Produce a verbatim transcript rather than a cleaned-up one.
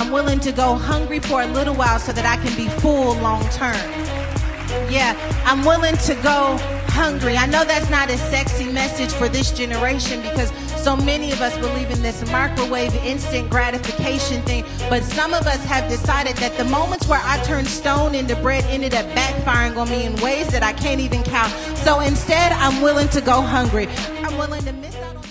I'm willing to go hungry for a little while so that I can be full long term. Yeah, I'm willing to go hungry. I know that's not a sexy message for this generation because so many of us believe in this microwave instant gratification thing, but some of us have decided that the moments where I turned stone into bread ended up backfiring on me in ways that I can't even count. So instead, I'm willing to go hungry. I'm willing to miss out on